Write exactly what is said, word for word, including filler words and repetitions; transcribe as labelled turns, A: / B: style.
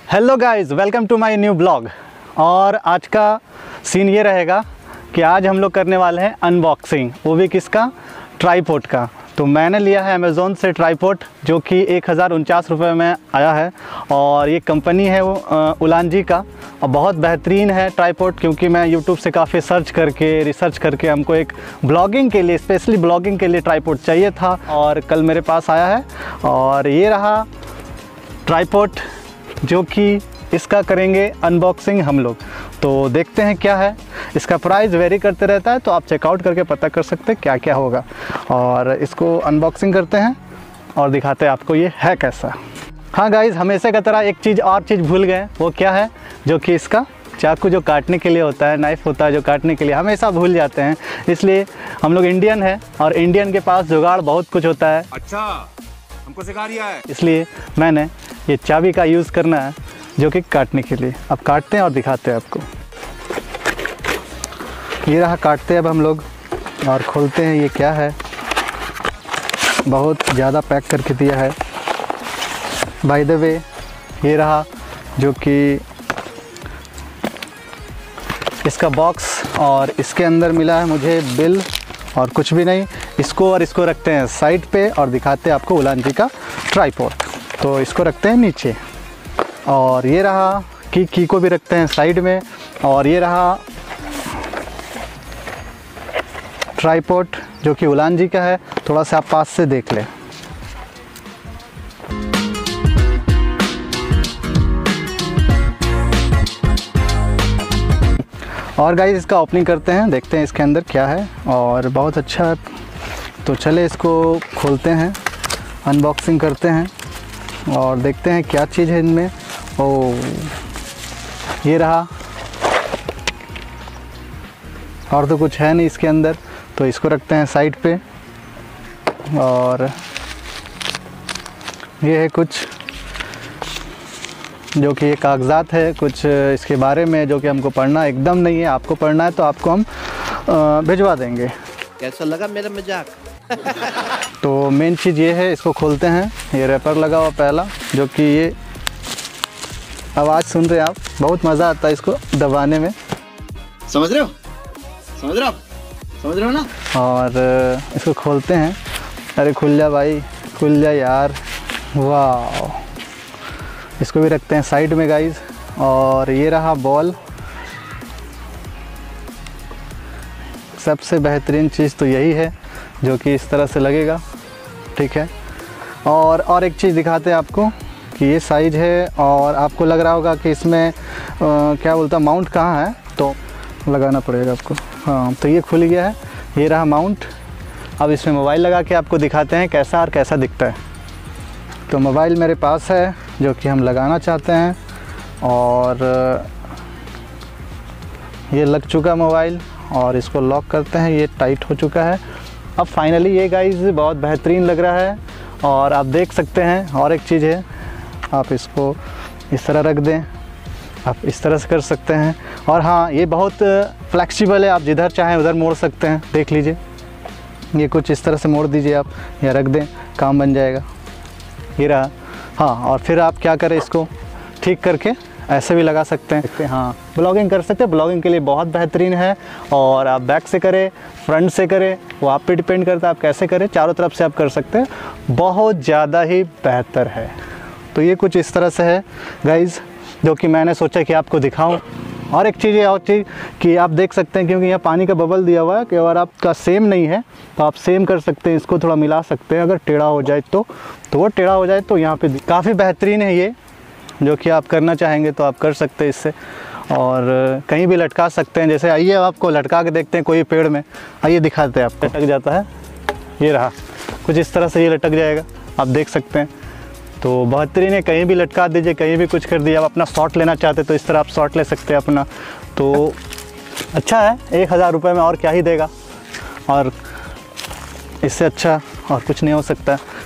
A: Hello guys, welcome to my new blog. और आज का सीन ये रहेगा कि आज हम लोग करने वाले हैं अनबॉक्सिंग, वो भी किसका, ट्राईपॉड का। तो मैंने लिया है अमेज़ोन से ट्राईपॉड, जो कि एक हज़ार उनचास रुपये में आया है। और ये कंपनी है वो उलांजी का, और बहुत बेहतरीन है ट्राईपॉड, क्योंकि मैं यूट्यूब से काफ़ी सर्च करके रिसर्च करके हमको एक ब्लॉगिंग के लिए, स्पेशली ब्लॉगिंग के लिए ट्राईपॉड चाहिए था, और कल मेरे पास आया है। और ये रहा ट्राईपॉड, जो कि इसका करेंगे अनबॉक्सिंग हम लोग। तो देखते हैं क्या है। इसका प्राइस वेरी करते रहता है, तो आप चेकआउट करके पता कर सकते हैं क्या क्या होगा। और इसको अनबॉक्सिंग करते हैं और दिखाते हैं आपको ये है कैसा। हाँ गाइज़, हमेशा की तरह एक चीज़ और चीज़ भूल गए, वो क्या है, जो कि इसका चाकू जो काटने के लिए होता है, नाइफ़ होता है जो काटने के लिए, हमेशा भूल जाते हैं। इसलिए हम लोग इंडियन हैं और इंडियन के पास जुगाड़ बहुत कुछ होता है।
B: अच्छा, हमको सिखा दिया है।
A: इसलिए मैंने ये चाबी का यूज़ करना है, जो कि काटने के लिए। अब काटते हैं और दिखाते हैं आपको। ये रहा, काटते हैं अब हम लोग और खोलते हैं ये क्या है। बहुत ज़्यादा पैक करके दिया है बाय द वे। ये रहा, जो कि इसका बॉक्स, और इसके अंदर मिला है मुझे बिल और कुछ भी नहीं। इसको और इसको रखते हैं साइड पे और दिखाते हैं आपको उलांजी का ट्राईपॉड। तो इसको रखते हैं नीचे, और ये रहा की की को भी रखते हैं साइड में। और ये रहा ट्राईपॉड, जो कि उलांजी का है। थोड़ा सा आप पास से देख लें। और गाइस, इसका ओपनिंग करते हैं, देखते हैं इसके अंदर क्या है। और बहुत अच्छा, तो चले इसको खोलते हैं, अनबॉक्सिंग करते हैं और देखते हैं क्या चीज़ है इनमें। ओ, ये रहा, और तो कुछ है नहीं इसके अंदर। तो इसको रखते हैं साइड पे। और ये है कुछ, जो कि ये कागज़ात है कुछ इसके बारे में, जो कि हमको पढ़ना एकदम नहीं है। आपको पढ़ना है तो आपको हम भिजवा देंगे।
C: कैसा लगा मेरा मजाक?
A: तो मेन चीज़ ये है, इसको खोलते हैं। ये रैपर लगा हुआ पहला, जो कि ये आवाज़ सुन रहे हैं आप, बहुत मज़ा आता है इसको दबाने में।
C: समझ रहे हो समझ रहे हो समझ रहे हो ना।
A: और इसको खोलते हैं। अरे खुल जा भाई, खुल जा यार। वाह, इसको भी रखते हैं साइड में गाइज। और ये रहा बॉल। सबसे बेहतरीन चीज़ तो यही है, जो कि इस तरह से लगेगा, ठीक है। और और एक चीज़ दिखाते हैं आपको कि ये साइज है। और आपको लग रहा होगा कि इसमें आ, क्या बोलता, माउंट कहाँ है, तो लगाना पड़ेगा आपको। हाँ, तो ये खुल गया है, ये रहा माउंट। अब इसमें मोबाइल लगा के आपको दिखाते हैं कैसा और कैसा दिखता है। तो मोबाइल मेरे पास है, जो कि हम लगाना चाहते हैं। और ये लग चुका मोबाइल, और इसको लॉक करते हैं। ये टाइट हो चुका है। अब फाइनली ये गाइस बहुत बेहतरीन लग रहा है। और आप देख सकते हैं, और एक चीज़ है, आप इसको इस तरह रख दें, आप इस तरह से कर सकते हैं। और हाँ, ये बहुत फ्लेक्सिबल है, आप जिधर चाहें उधर मोड़ सकते हैं। देख लीजिए, ये कुछ इस तरह से मोड़ दीजिए आप, या रख दें, काम बन जाएगा। ये रहा। हाँ, और फिर आप क्या करें, इसको ठीक करके ऐसे भी लगा सकते हैं। हाँ, ब्लॉगिंग कर सकते हैं, ब्लॉगिंग के लिए बहुत बेहतरीन है। और आप बैक से करें, फ्रंट से करें, वो आप पे डिपेंड करता है आप कैसे करें। चारों तरफ से आप कर सकते हैं, बहुत ज़्यादा ही बेहतर है। तो ये कुछ इस तरह से है गाइज़, जो कि मैंने सोचा कि आपको दिखाऊं। और एक चीज़, और चीज़ कि आप देख सकते हैं, क्योंकि यहाँ पानी का बबल दिया हुआ है, कि अगर आपका सेम नहीं है तो आप सेम कर सकते हैं, इसको थोड़ा मिला सकते हैं। अगर टेढ़ा हो जाए तो तो वो टेढ़ा हो जाए तो यहाँ पे काफ़ी बेहतरीन है ये, जो कि आप करना चाहेंगे तो आप कर सकते हैं इससे। और कहीं भी लटका सकते हैं। जैसे आइए आपको लटका के देखते हैं कोई पेड़ में, आइए दिखाते हैं आपको। लटक जाता है, ये रहा, कुछ इस तरह से ये लटक जाएगा, आप देख सकते हैं। तो बेहतरीन है, कहीं भी लटका दीजिए, कहीं भी कुछ कर दीजिए। आप अपना शॉट लेना चाहते तो इस तरह आप शॉट ले सकते हैं अपना। तो अच्छा है, एक हज़ार रुपये में और क्या ही देगा, और इससे अच्छा और कुछ नहीं हो सकता।